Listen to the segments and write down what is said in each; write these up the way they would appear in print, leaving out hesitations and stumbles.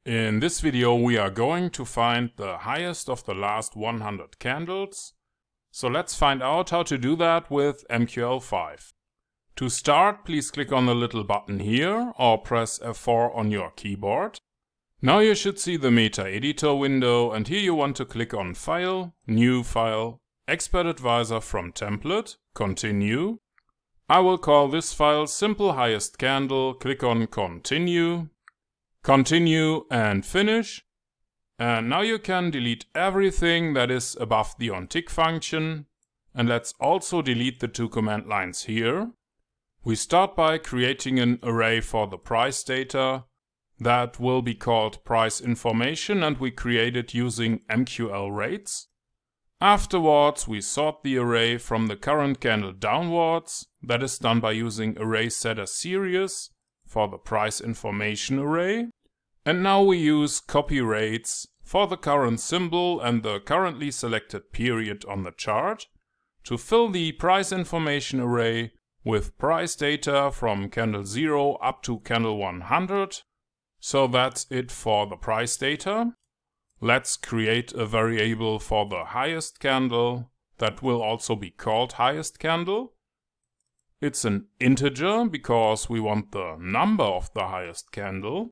In this video we are going to find the highest of the last 100 candles. So let's find out how to do that with MQL5. To start, please click on the little button here or press F4 on your keyboard. Now you should see the MetaEditor window, and here you want to click on File, New File, Expert Advisor from Template, Continue. I will call this file Simple Highest Candle, click on Continue. Continue and finish. And now you can delete everything that is above the onTick function. And let's also delete the two command lines here. We start by creating an array for the price data that will be called price information, and we create it using MQL5. Afterwards, we sort the array from the current candle downwards. That is done by using array setter series for the price information array. And now we use CopyRates for the current symbol and the currently selected period on the chart to fill the price information array with price data from candle 0 up to candle 100. So that's it for the price data. Let's create a variable for the highest candle that will also be called highest candle. It's an integer because we want the number of the highest candle.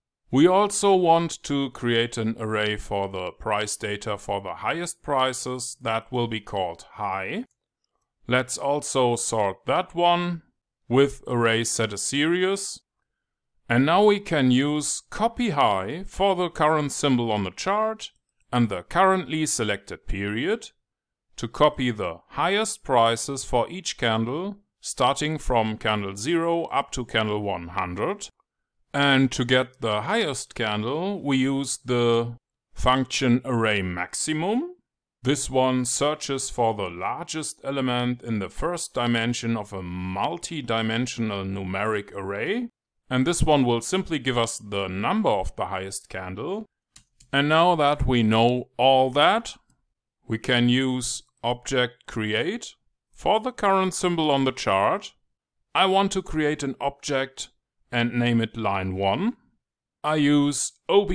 We also want to create an array for the price data for the highest prices that will be called high. Let's also sort that one with array setter series. And now we can use copy high for the current symbol on the chart and the currently selected period to copy the highest prices for each candle starting from candle 0 up to candle 100. And to get the highest candle, we use the function array maximum. This one searches for the largest element in the first dimension of a multi-dimensional numeric array. And this one will simply give us the number of the highest candle. And now that we know all that, we can use object create for the current symbol on the chart. I want to create an object and name it line 1. I use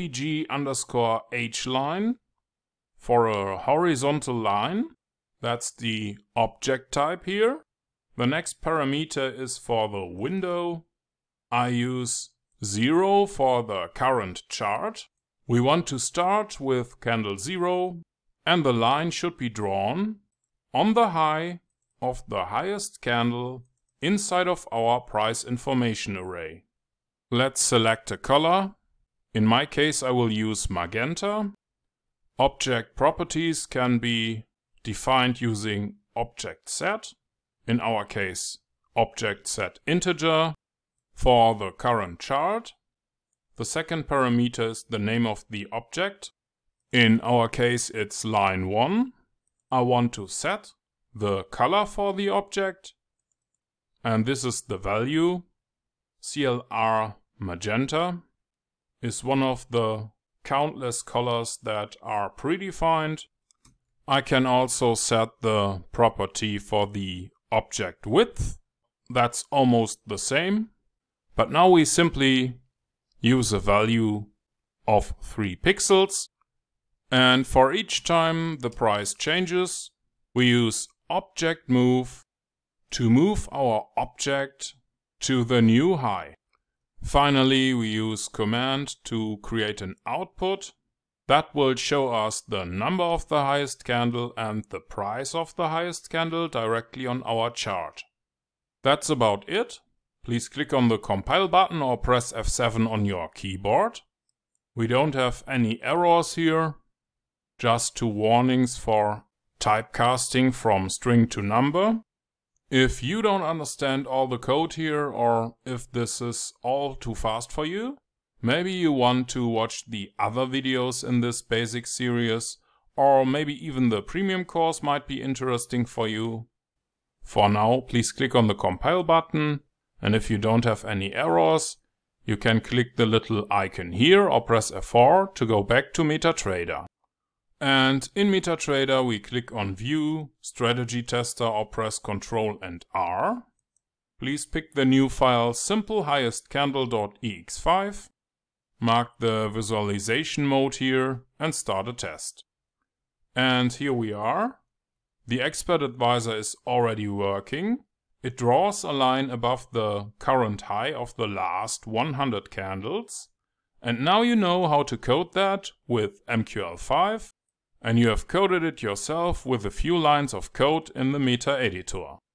obj_hline for a horizontal line. That's the object type here. The next parameter is for the window. I use 0 for the current chart. We want to start with candle 0, and the line should be drawn on the high of the highest candle inside of our price information array. Let's select a color. In my case, I will use magenta. Object properties can be defined using object set. In our case, object set integer for the current chart. The second parameter is the name of the object. In our case, it's line 1. I want to set the color for the object. And this is the value. CLR magenta is one of the countless colors that are predefined. I can also set the property for the object width. That's almost the same. But now we simply use a value of 3 pixels. And for each time the price changes, we use object move to move our object to the new high. Finally, we use command to create an output that will show us the number of the highest candle and the price of the highest candle directly on our chart. That's about it. Please click on the compile button or press F7 on your keyboard. We don't have any errors here, just 2 warnings for typecasting from string to number. If you don't understand all the code here, or if this is all too fast for you, maybe you want to watch the other videos in this basic series, or maybe even the premium course might be interesting for you. For now, please click on the compile button. And if you don't have any errors, you can click the little icon here or press F4 to go back to MetaTrader. And in MetaTrader we click on View, Strategy Tester or press Ctrl and R. Please pick the new file simplehighestcandle.ex5. mark the visualization mode here and start a test. And here we are. The Expert Advisor is already working. It draws a line above the current high of the last 100 candles. And now you know how to code that with MQL5, and you have coded it yourself with a few lines of code in the MetaEditor.